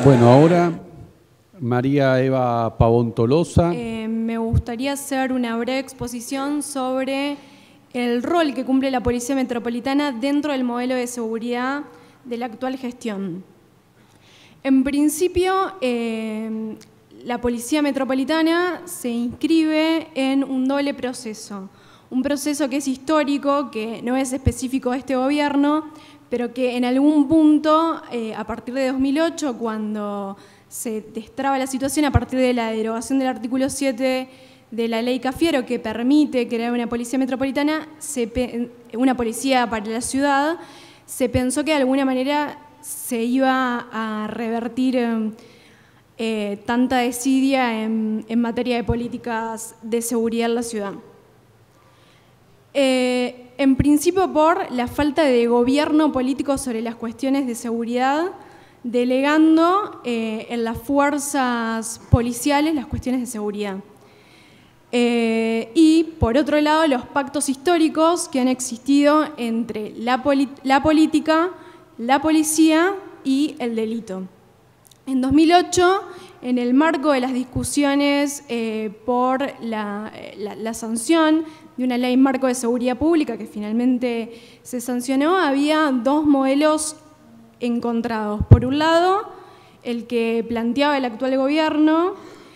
Bueno, ahora María Eva Pavón Tolosa. Me gustaría hacer una breve exposición sobre el rol que cumple la Policía Metropolitana dentro del modelo de seguridad de la actual gestión. En principio, la Policía Metropolitana se inscribe en un doble proceso. Un proceso que es histórico, que no es específico de este gobierno, pero que en algún punto, a partir de 2008, cuando se destraba la situación a partir de la derogación del artículo 7 de la ley Cafiero, que permite crear una policía metropolitana, una policía para la ciudad, se pensó que de alguna manera se iba a revertir tanta desidia en materia de políticas de seguridad en la ciudad. En principio por la falta de gobierno político sobre las cuestiones de seguridad, delegando en las fuerzas policiales las cuestiones de seguridad. Y por otro lado, los pactos históricos que han existido entre la política, la policía y el delito. En 2008, en el marco de las discusiones por la sanción de una ley marco de seguridad pública que finalmente se sancionó, había dos modelos encontrados. Por un lado, el que planteaba el actual gobierno,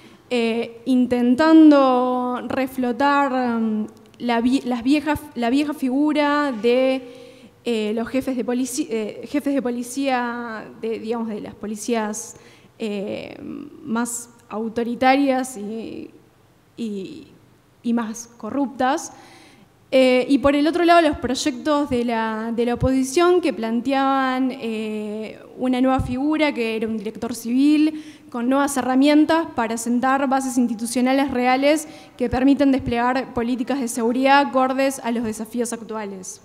intentando reflotar la vieja figura de los jefes de policía, digamos, de las policías más autoritarias y más corruptas. Y por el otro lado, los proyectos de la oposición que planteaban una nueva figura, que era un director civil, con nuevas herramientas para sentar bases institucionales reales que permiten desplegar políticas de seguridad acordes a los desafíos actuales.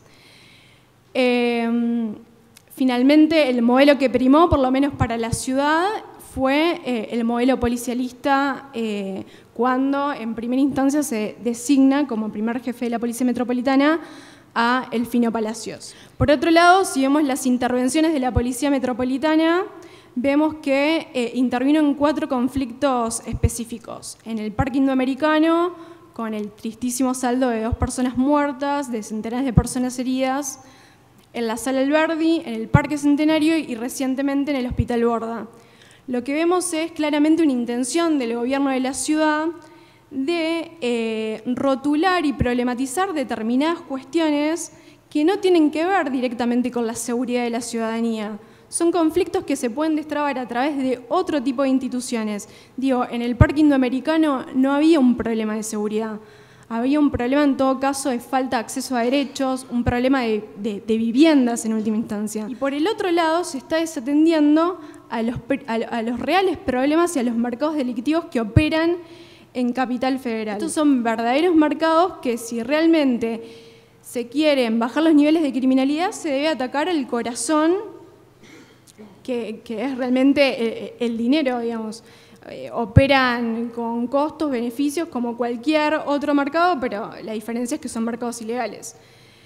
Finalmente, el modelo que primó, por lo menos para la ciudad, fue el modelo policialista cuando en primera instancia se designa como primer jefe de la Policía Metropolitana a Elfino Palacios. Por otro lado, si vemos las intervenciones de la Policía Metropolitana, vemos que intervino en 4 conflictos específicos. En el Parque Indoamericano, con el tristísimo saldo de 2 personas muertas, de centenares de personas heridas, en la Sala Alberdi, en el Parque Centenario y recientemente en el Hospital Borda. Lo que vemos es claramente una intención del gobierno de la ciudad de rotular y problematizar determinadas cuestiones que no tienen que ver directamente con la seguridad de la ciudadanía. Son conflictos que se pueden destrabar a través de otro tipo de instituciones. Digo, en el Parque Indoamericano no había un problema de seguridad. Había un problema, en todo caso, de falta de acceso a derechos, un problema de viviendas en última instancia. Y por el otro lado, se está desatendiendo a los reales problemas y a los mercados delictivos que operan en Capital Federal. Estos son verdaderos mercados que, si realmente se quieren bajar los niveles de criminalidad, se debe atacar al corazón, que es realmente el dinero, digamos. Operan con costos, beneficios, como cualquier otro mercado, pero la diferencia es que son mercados ilegales.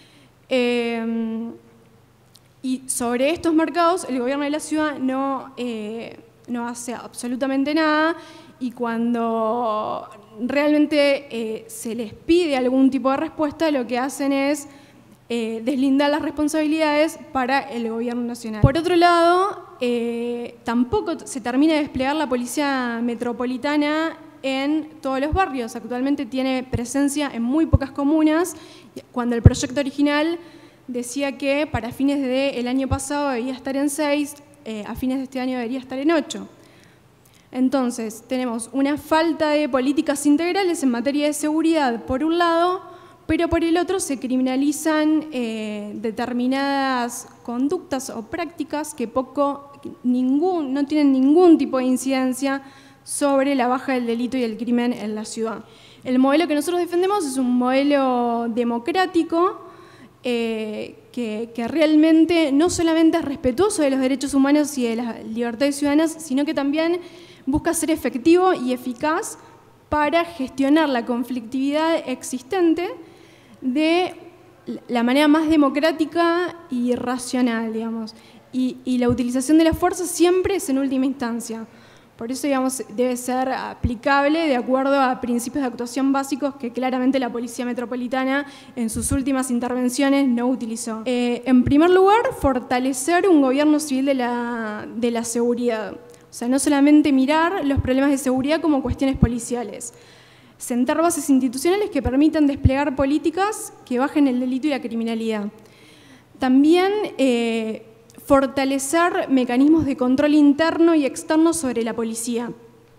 Y sobre estos mercados, el gobierno de la ciudad no hace absolutamente nada, y cuando realmente se les pide algún tipo de respuesta, lo que hacen es deslindar las responsabilidades para el gobierno nacional. Por otro lado, tampoco se termina de desplegar la Policía Metropolitana en todos los barrios. Actualmente tiene presencia en muy pocas comunas, cuando el proyecto original decía que para fines del año pasado debía estar en 6, a fines de este año debería estar en 8. Entonces, tenemos una falta de políticas integrales en materia de seguridad, por un lado, pero por el otro se criminalizan determinadas conductas o prácticas que no tienen ningún tipo de incidencia sobre la baja del delito y el crimen en la ciudad. El modelo que nosotros defendemos es un modelo democrático que realmente no solamente es respetuoso de los derechos humanos y de las libertades ciudadanas, sino que también busca ser efectivo y eficaz para gestionar la conflictividad existente de la manera más democrática y racional, digamos. y la utilización de la fuerza siempre es en última instancia. Por eso, digamos, debe ser aplicable de acuerdo a principios de actuación básicos que claramente la Policía Metropolitana en sus últimas intervenciones no utilizó. En primer lugar, fortalecer un gobierno civil de la seguridad. O sea, no solamente mirar los problemas de seguridad como cuestiones policiales. Sentar bases institucionales que permitan desplegar políticas que bajen el delito y la criminalidad. También fortalecer mecanismos de control interno y externo sobre la policía.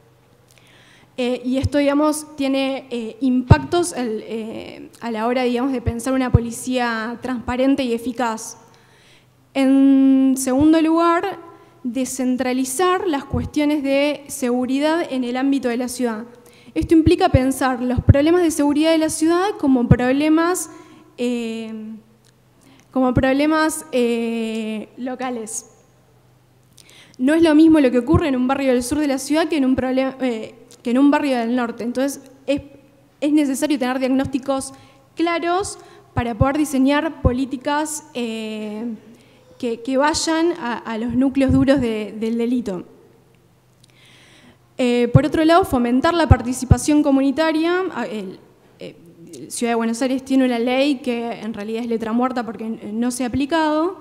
Y esto, digamos, tiene impactos a la hora, digamos, de pensar una policía transparente y eficaz. En segundo lugar, descentralizar las cuestiones de seguridad en el ámbito de la ciudad. Esto implica pensar los problemas de seguridad de la ciudad como problemas locales. No es lo mismo lo que ocurre en un barrio del sur de la ciudad que en un barrio del norte. Entonces, es necesario tener diagnósticos claros para poder diseñar políticas que vayan a los núcleos duros del delito. Por otro lado, fomentar la participación comunitaria. Ciudad de Buenos Aires tiene una ley que en realidad es letra muerta porque no se ha aplicado.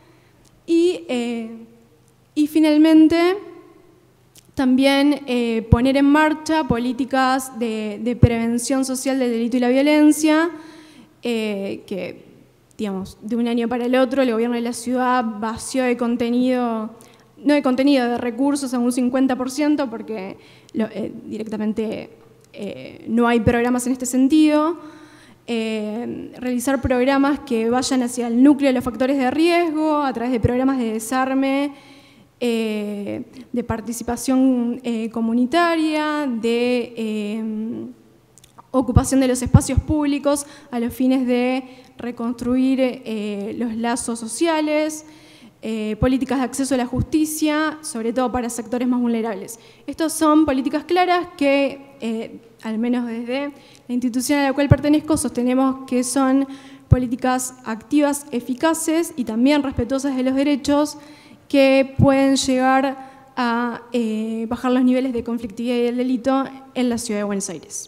Y finalmente, también poner en marcha políticas de prevención social del delito y la violencia, que, digamos, de un año para el otro el gobierno de la ciudad vació de contenido, no de contenido, de recursos a un 50%, porque directamente no hay programas en este sentido. Realizar programas que vayan hacia el núcleo de los factores de riesgo a través de programas de desarme, de participación comunitaria, de ocupación de los espacios públicos a los fines de reconstruir los lazos sociales, políticas de acceso a la justicia, sobre todo para sectores más vulnerables. Estas son políticas claras que, al menos desde la institución a la cual pertenezco, sostenemos que son políticas activas, eficaces y también respetuosas de los derechos que pueden llegar a bajar los niveles de conflictividad y del delito en la Ciudad de Buenos Aires.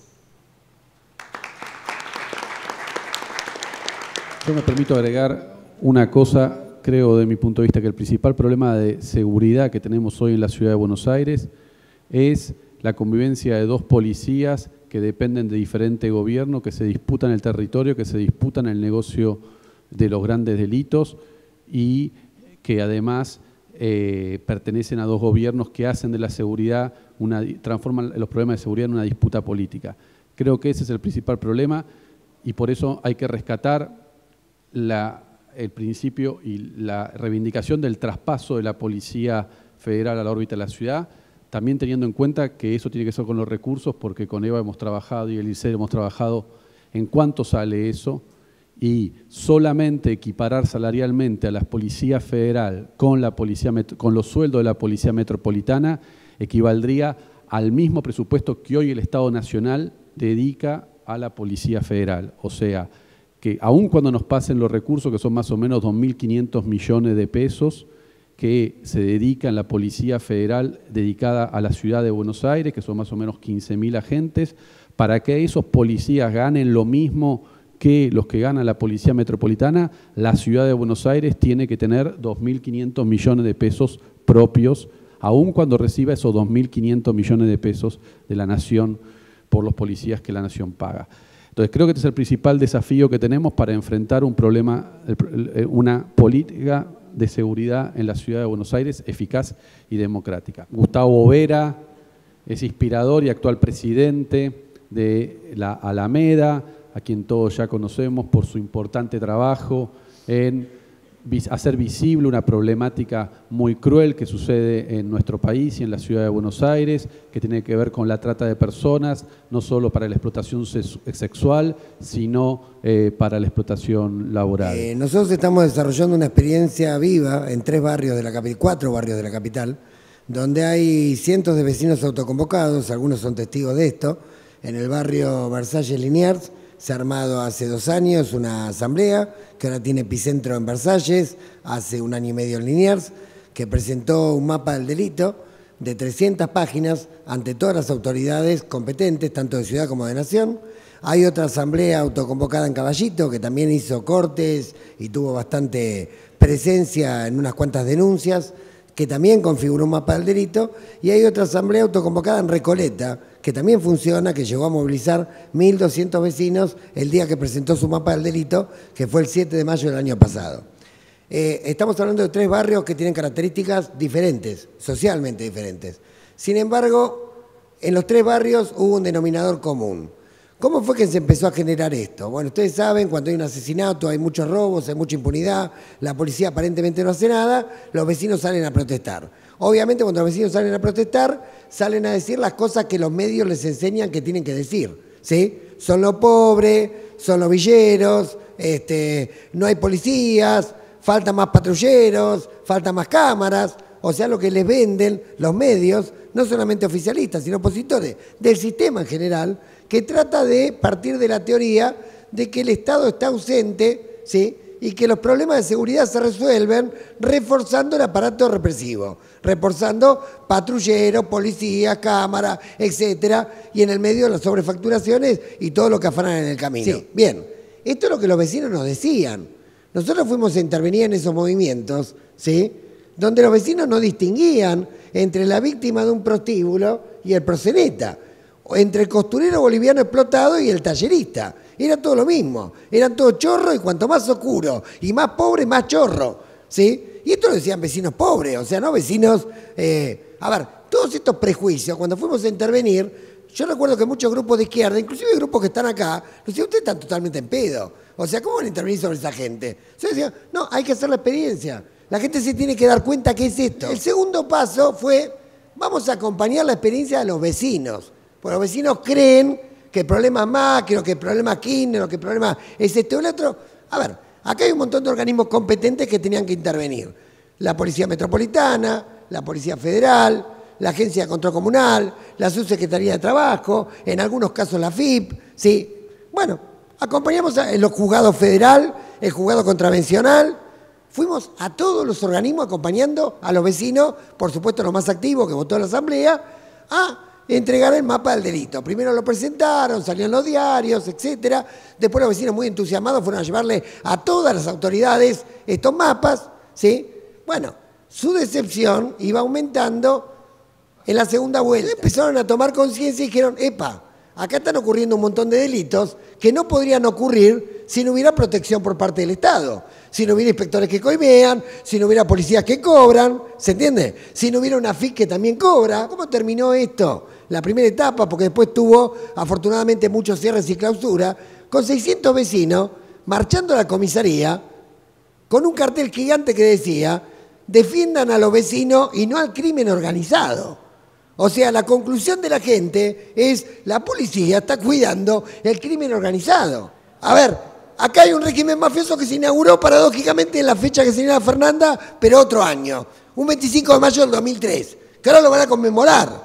Yo me permito agregar una cosa. Creo, de mi punto de vista, que el principal problema de seguridad que tenemos hoy en la Ciudad de Buenos Aires es la convivencia de dos policías que dependen de diferente gobierno, que se disputan el territorio, que se disputan el negocio de los grandes delitos y que además pertenecen a dos gobiernos que hacen de la seguridad, transforman los problemas de seguridad en una disputa política. Creo que ese es el principal problema y por eso hay que rescatar el principio y la reivindicación del traspaso de la Policía Federal a la órbita de la ciudad, también teniendo en cuenta que eso tiene que ser con los recursos, porque con Eva hemos trabajado y el ICER hemos trabajado en cuánto sale eso, y solamente equiparar salarialmente a la Policía Federal con los sueldos de la Policía Metropolitana equivaldría al mismo presupuesto que hoy el Estado Nacional dedica a la Policía Federal. O sea, que aun cuando nos pasen los recursos, que son más o menos 2.500 millones de pesos, que se dedica en la Policía Federal dedicada a la Ciudad de Buenos Aires, que son más o menos 15.000 agentes, para que esos policías ganen lo mismo que los que gana la Policía Metropolitana, la Ciudad de Buenos Aires tiene que tener 2.500 millones de pesos propios, aun cuando reciba esos 2.500 millones de pesos de la Nación por los policías que la Nación paga. Entonces, creo que este es el principal desafío que tenemos para enfrentar un problema, una política de seguridad en la Ciudad de Buenos Aires eficaz y democrática. Gustavo Vera es inspirador y actual presidente de la Alameda, a quien todos ya conocemos por su importante trabajo en hacer visible una problemática muy cruel que sucede en nuestro país y en la Ciudad de Buenos Aires, que tiene que ver con la trata de personas, no solo para la explotación sexual, sino para la explotación laboral. Nosotros estamos desarrollando una experiencia viva en 4 barrios de la capital, donde hay cientos de vecinos autoconvocados, algunos son testigos de esto, en el barrio Versalles Liniers, se ha armado hace 2 años una asamblea que ahora tiene epicentro en Versalles, hace 1 año y medio en Liniers, que presentó un mapa del delito de 300 páginas ante todas las autoridades competentes, tanto de ciudad como de nación. Hay otra asamblea autoconvocada en Caballito que también hizo cortes y tuvo bastante presencia en unas cuantas denuncias, que también configuró un mapa del delito, y hay otra asamblea autoconvocada en Recoleta, que también funciona, que llegó a movilizar 1.200 vecinos el día que presentó su mapa del delito, que fue el 7 de mayo del año pasado. Estamos hablando de 3 barrios que tienen características diferentes, socialmente diferentes. Sin embargo, en los 3 barrios hubo un denominador común. ¿Cómo fue que se empezó a generar esto? Bueno, ustedes saben, cuando hay un asesinato, hay muchos robos, hay mucha impunidad, la policía aparentemente no hace nada, los vecinos salen a protestar. Obviamente, cuando los vecinos salen a protestar, salen a decir las cosas que los medios les enseñan que tienen que decir, ¿sí? Son los pobres, son los villeros, no hay policías, faltan más patrulleros, faltan más cámaras, o sea, lo que les venden los medios, no solamente oficialistas, sino opositores del sistema en general, que trata de partir de la teoría de que el Estado está ausente, ¿sí?, y que los problemas de seguridad se resuelven reforzando el aparato represivo, reforzando patrulleros, policías, cámaras, etcétera, y en el medio las sobrefacturaciones y todo lo que afanan en el camino. Sí, bien, esto es lo que los vecinos nos decían. Nosotros fuimos a intervenir en esos movimientos, ¿sí?, donde los vecinos no distinguían entre la víctima de un prostíbulo y el proxeneta, entre el costurero boliviano explotado y el tallerista. Era todo lo mismo, eran todos chorros, y cuanto más oscuro y más pobre, más chorro, ¿sí? Y esto lo decían vecinos pobres, o sea, no vecinos... a ver, todos estos prejuicios, cuando fuimos a intervenir, yo recuerdo que muchos grupos de izquierda, inclusive grupos que están acá, nos decían, ustedes están totalmente en pedo. O sea, ¿cómo van a intervenir sobre esa gente? Yo decía, no, hay que hacer la experiencia. La gente se tiene que dar cuenta que es esto. El segundo paso fue, vamos a acompañar la experiencia de los vecinos. Porque los vecinos creen que el problema es Macri, que el problema es Kirchner, o que el problema es este o el otro. A ver, acá hay un montón de organismos competentes que tenían que intervenir. La Policía Metropolitana, la Policía Federal, la Agencia de Control Comunal, la Subsecretaría de Trabajo, en algunos casos la FIP, ¿sí? Bueno, acompañamos a los juzgados federal, el juzgado contravencional. Fuimos a todos los organismos acompañando a los vecinos, por supuesto los más activos que votó la Asamblea, a entregar el mapa del delito. Primero lo presentaron, salían los diarios, etcétera. Después los vecinos muy entusiasmados fueron a llevarle a todas las autoridades estos mapas, ¿sí? Bueno, su decepción iba aumentando en la segunda vuelta. Empezaron a tomar conciencia y dijeron, epa, acá están ocurriendo un montón de delitos que no podrían ocurrir si no hubiera protección por parte del Estado, si no hubiera inspectores que coimean, si no hubiera policías que cobran, ¿se entiende? Si no hubiera una FIC que también cobra. ¿Cómo terminó esto? La primera etapa, porque después tuvo afortunadamente muchos cierres y clausuras, con 600 vecinos marchando a la comisaría con un cartel gigante que decía, defiendan a los vecinos y no al crimen organizado. O sea, la conclusión de la gente es, la policía está cuidando el crimen organizado. A ver, acá hay un régimen mafioso que se inauguró paradójicamente en la fecha que señala Fernanda, pero otro año, un 25 de mayo del 2003, que ahora lo van a conmemorar.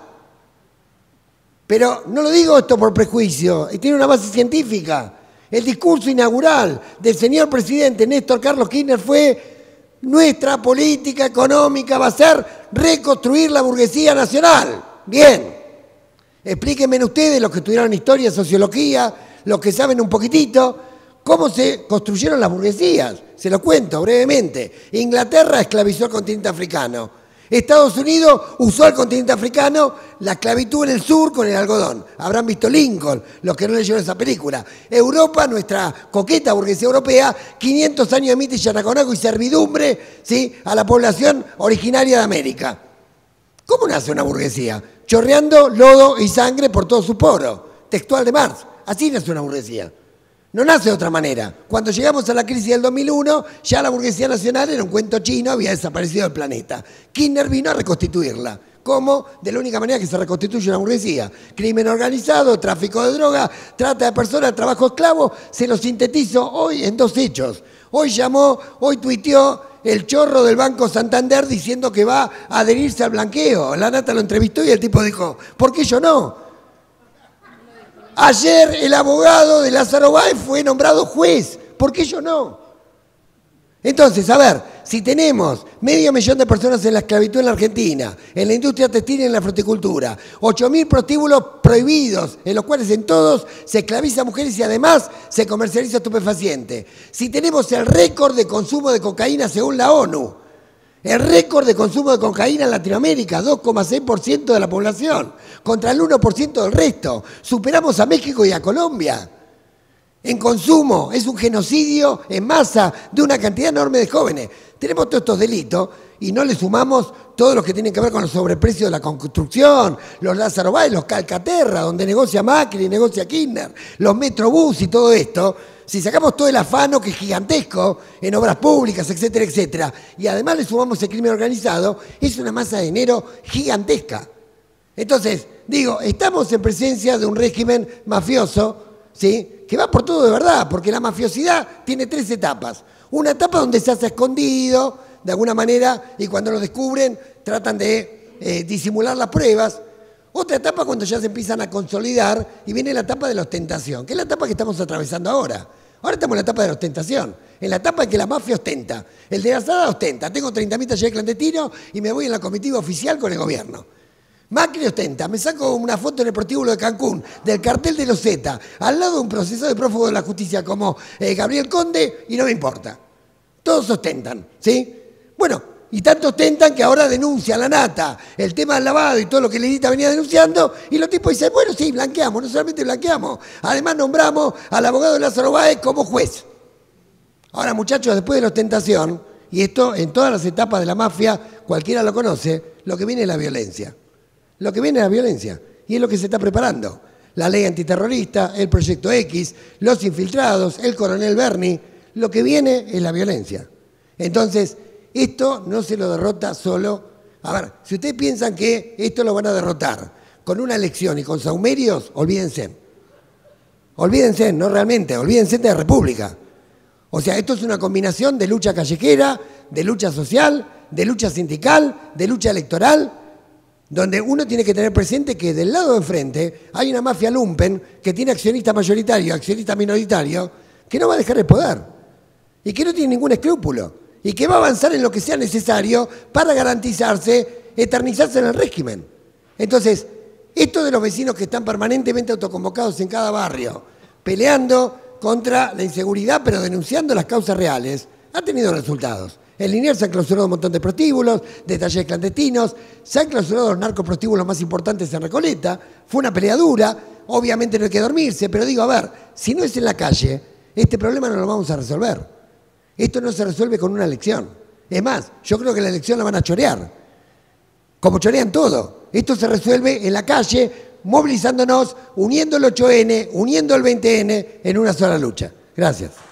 Pero no lo digo esto por prejuicio, y tiene una base científica. El discurso inaugural del señor presidente Néstor Carlos Kirchner fue, nuestra política económica va a ser reconstruir la burguesía nacional. Bien, explíquenme ustedes, los que estudiaron historia, sociología, los que saben un poquitito, cómo se construyeron las burguesías. Se lo cuento brevemente. Inglaterra esclavizó al continente africano. Estados Unidos usó al continente africano, la esclavitud en el sur con el algodón. Habrán visto Lincoln, los que no leyeron esa película. Europa, nuestra coqueta burguesía europea, 500 años de mito y yanaconaco y servidumbre, ¿sí?, a la población originaria de América. ¿Cómo nace una burguesía? Chorreando lodo y sangre por todo su poro. Textual de Marx. Así nace una burguesía. No nace de otra manera. Cuando llegamos a la crisis del 2001, ya la burguesía nacional era un cuento chino, había desaparecido del planeta. Kirchner vino a reconstituirla. ¿Cómo? De la única manera que se reconstituye una burguesía. Crimen organizado, tráfico de droga, trata de personas, trabajo esclavo. Se lo sintetizo hoy en 2 hechos. Hoy tuiteó el chorro del Banco Santander diciendo que va a adherirse al blanqueo. La Nata lo entrevistó y el tipo dijo, ¿por qué yo no? Ayer el abogado de Lázaro Báez fue nombrado juez. ¿Por qué yo no? Entonces, a ver, si tenemos 500.000 de personas en la esclavitud en la Argentina, en la industria textil y en la fruticultura, 8.000 prostíbulos prohibidos, en los cuales en todos se esclaviza a mujeres y además se comercializa estupefaciente. Si tenemos el récord de consumo de cocaína según la ONU, el récord de consumo de cocaína en Latinoamérica, 2,6% de la población, contra el 1% del resto. Superamos a México y a Colombia. En consumo, es un genocidio en masa de una cantidad enorme de jóvenes. Tenemos todos estos delitos y no le sumamos todos los que tienen que ver con los sobreprecios de la construcción, los Lázaro Báez, los Calcaterra, donde negocia Macri, negocia Kirchner, los Metrobús y todo esto. Si sacamos todo el afano que es gigantesco en obras públicas, etcétera, etcétera, y además le sumamos el crimen organizado, es una masa de dinero gigantesca. Entonces, digo, estamos en presencia de un régimen mafioso, ¿sí?, que va por todo de verdad, porque la mafiosidad tiene 3 etapas. Una etapa donde se hace escondido, de alguna manera, y cuando lo descubren tratan de disimular las pruebas. Otra etapa cuando ya se empiezan a consolidar y viene la etapa de la ostentación, que es la etapa que estamos atravesando ahora. Ahora estamos en la etapa de la ostentación, en la etapa en que la mafia ostenta. El de la Asada ostenta, tengo 30.000 talleres clandestinos y me voy en la comitiva oficial con el gobierno. Macri ostenta, me saco una foto en el prostíbulo de Cancún, del cartel de los Z, al lado de un procesado de prófugo de la justicia como Gabriel Conde, y no me importa. Todos ostentan, ¿sí? Bueno, y tanto ostentan que ahora denuncia la nata el tema del lavado y todo lo que Lidita venía denunciando, y los tipos dicen, bueno, sí, blanqueamos, no solamente blanqueamos, además nombramos al abogado Lázaro Báez como juez. Ahora, muchachos, después de la ostentación, y esto en todas las etapas de la mafia, cualquiera lo conoce, lo que viene es la violencia. Lo que viene es la violencia, y es lo que se está preparando. La ley antiterrorista, el proyecto X, los infiltrados, el coronel Berni, lo que viene es la violencia. Entonces, esto no se lo derrota solo. A ver, si ustedes piensan que esto lo van a derrotar con una elección y con sahumerios, olvídense. Olvídense, no realmente, olvídense de la República. O sea, esto es una combinación de lucha callejera, de lucha social, de lucha sindical, de lucha electoral, donde uno tiene que tener presente que del lado de enfrente hay una mafia lumpen que tiene accionista mayoritario, accionista minoritario, que no va a dejar el poder y que no tiene ningún escrúpulo y que va a avanzar en lo que sea necesario para garantizarse, eternizarse en el régimen. Entonces, esto de los vecinos que están permanentemente autoconvocados en cada barrio, peleando contra la inseguridad, pero denunciando las causas reales, ha tenido resultados. En Liniers se han clausurado un montón de prostíbulos, de talleres clandestinos, se han clausurado los narcoprostíbulos más importantes en Recoleta, fue una pelea dura, obviamente no hay que dormirse, pero digo, a ver, si no es en la calle, este problema no lo vamos a resolver. Esto no se resuelve con una elección. Es más, yo creo que la elección la van a chorear, como chorean todo. Esto se resuelve en la calle, movilizándonos, uniendo el 8N, uniendo el 20N en una sola lucha. Gracias.